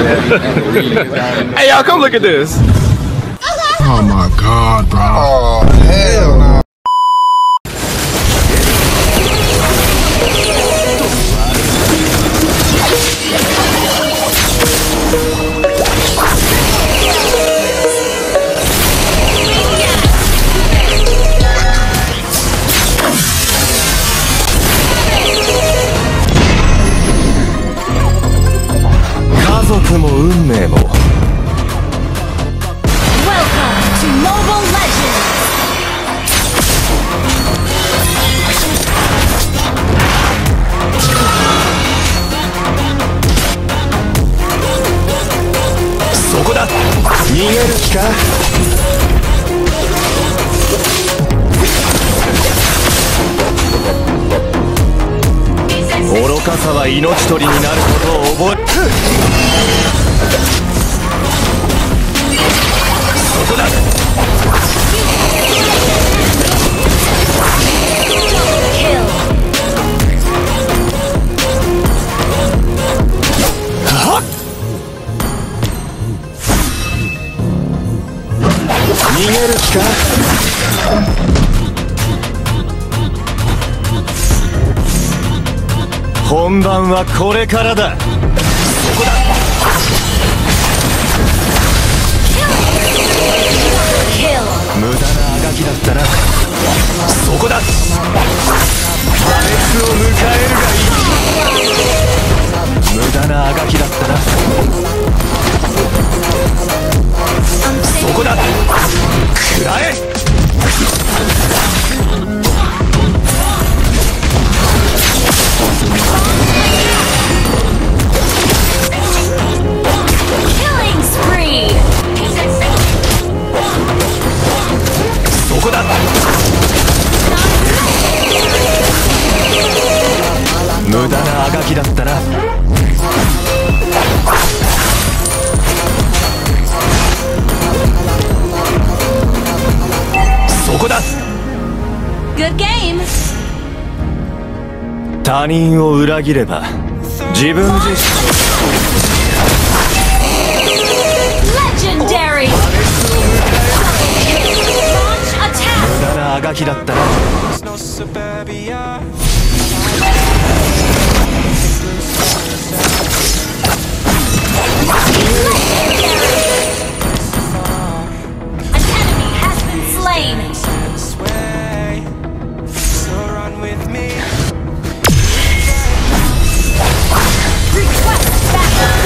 Hey, y'all, come look at this. Oh my God, bro. Oh, hell no. Welcome to Mobile Legends! そこだ。逃げる気か。愚かさは命取りになることを覚え。そこだ。逃げる気か。本番はこれからだ。そこだ。無駄なあがきだったな。そこだ。破滅を迎えるがいい。無駄なあがきだったな。そこだ。食らえ。 Killing spree! そこだ。無駄なあがきだったな。そこだ。 Good game! 他人を裏切れば自分自身。 Legendary! Launch attack! 無駄なあがきだったな。 An enemy has been slain! Request backup!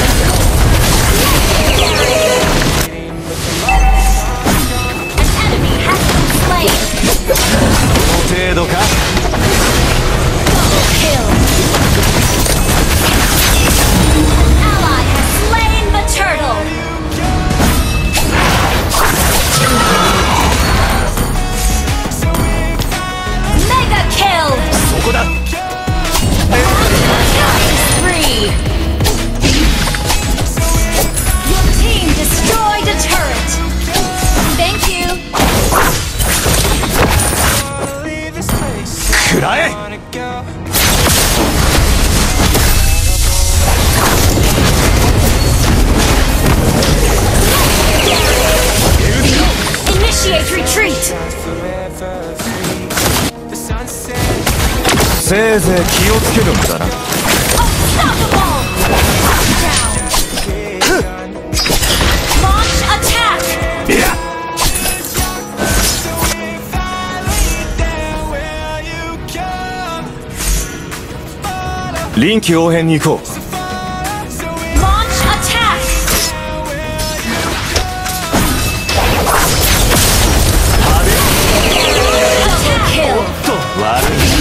An enemy has been slain! 程度か。 Double kill! An ally has slain the turtle! Mega kill! そこだ。 Killing spree! Your team destroyed a turret! Thank you! 食らえ。 Initiate retreat! せいぜい気をつけるんだな。 Unstoppable! Down! Launch attack! いや。臨機応変に行こう。 Launch attack! Double kill! と悪い。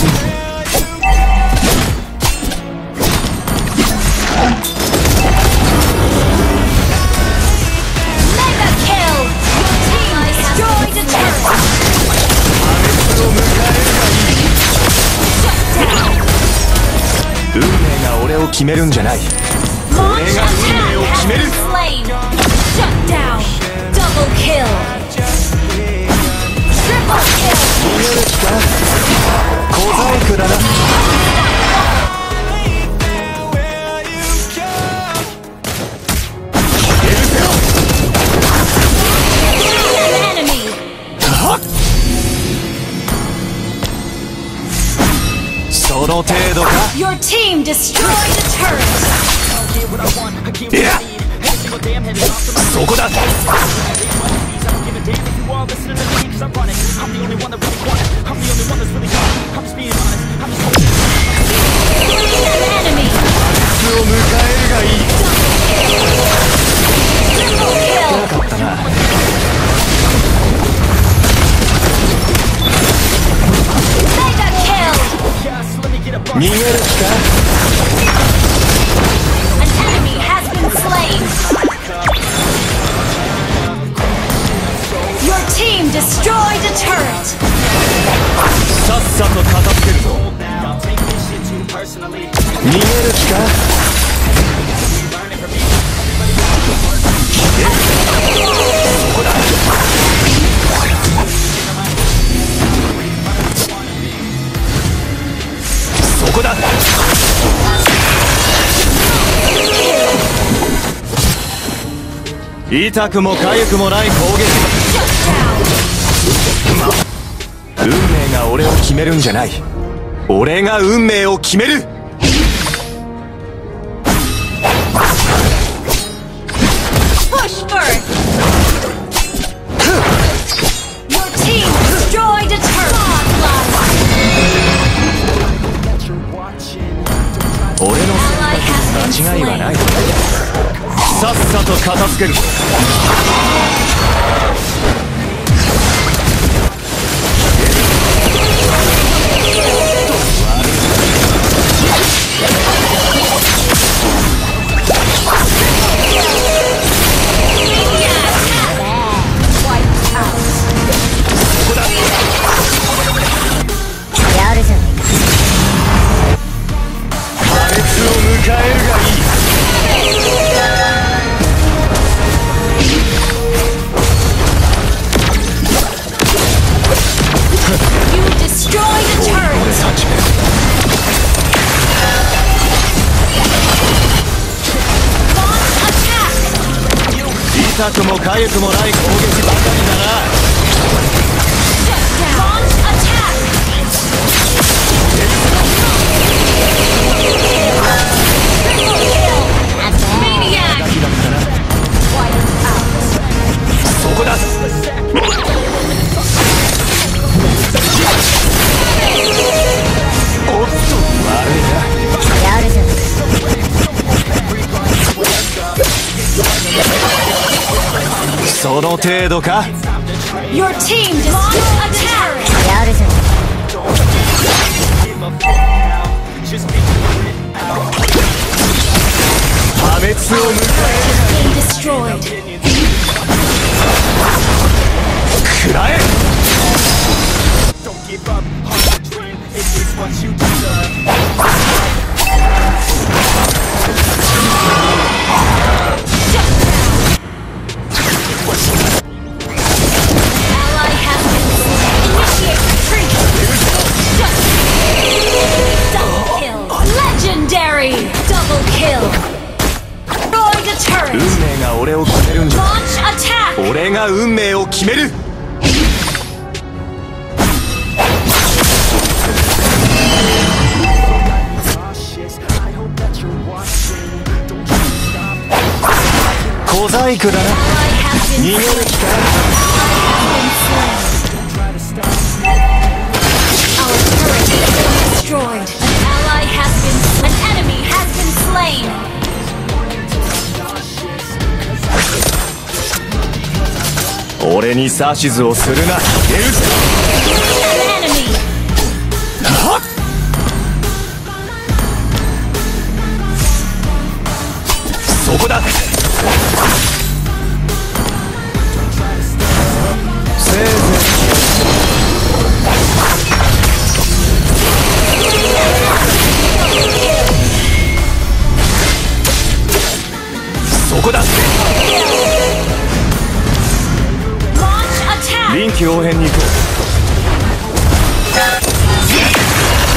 Mega kill! Your team destroyed a turret! を迎えるがいい。 Shut down! 運命が俺を決めるんじゃない。 Launch 俺が運命を attack 決め has る。 been slain! Shut down! Double kill! Triple kill! 逃げる気か。小細工だな。 Your team destroyed a turret. いやそこだ Enemy. を迎えるがいい Triple kill. なかったな Mega kill. 逃げる気か An enemy has been slain. Your team destroyed a turret. さっさと片付けるぞ逃げる気か そこだ痛くも痒くもない攻撃 運命が俺を決めるんじゃない俺が運命を決める Push first. Your team destroyed a turret. 俺の選択に間違いはないさっさと片付けるぞ 痛くも痒くもない攻撃ばかりだな Launch attack. Triple kill. Maniac. そこだ おっと悪いな その程度か Your team launched attack. 破滅を迎 Been destroyed. え食らえ Ally has been slain. Initiate retreat. Double kill. Legendary. Double kill. Destroyed a 運 turret. 命が俺を決めるんじゃ Launch attack. 俺が運命を決める小細工だな Ally has 逃 been げる slain. 気か Our turret has been destroyed. An ally has been. An enemy has been slain. 俺に指図をするな許せ An enemy. はっそこだせいぜいそこだ Launch attack. 臨機応変に行こ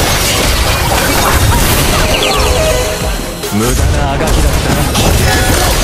う無駄なあがきだったな